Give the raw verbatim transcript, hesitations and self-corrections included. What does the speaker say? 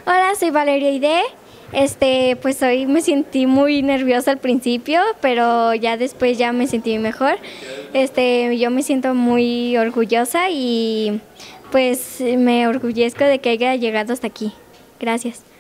Hola, soy Valeria Ide. Este, pues hoy me sentí muy nerviosa al principio, pero ya después ya me sentí mejor. Este, yo me siento muy orgullosa y pues me orgullezco de que haya llegado hasta aquí. Gracias.